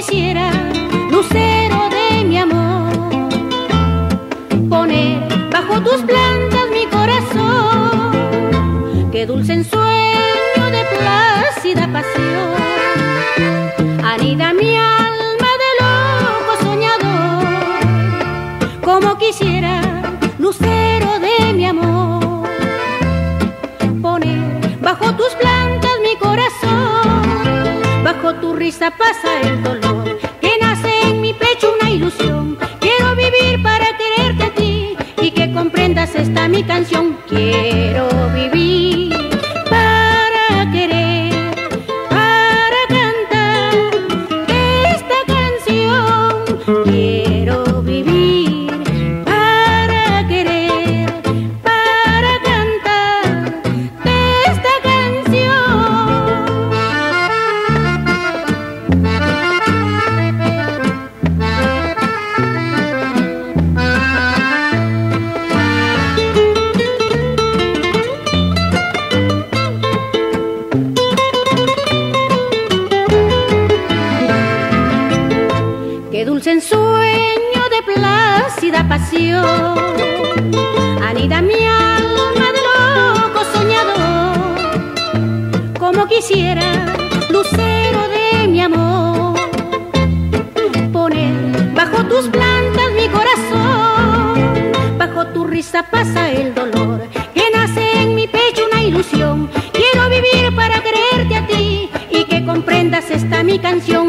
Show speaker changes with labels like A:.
A: quisiera, lucero de mi amor, poner bajo tus plantas mi corazón. Qué dulce ensueño de plácida pasión anida mi alma de loco soñador. Como quisiera, lucero de mi amor, poner bajo tus plantas mi corazón. Bajo tu risa pasa el dolor, que nace en mi pecho una ilusión. Quiero vivir para quererte a ti y que comprendas esta mi canción. Quiero vivir para querer, para cantar esta canción. Quiero vivir para querer, para cantar esta canción. Qué dulce ensueño de plácida pasión anida mi alma de loco soñador. Como quisiera, lucero de mi amor, poner bajo tus plantas mi corazón. Bajo tu risa pasa el dolor, que nace en mi pecho una ilusión. Quiero vivir para quererte a ti y que comprendas esta mi canción.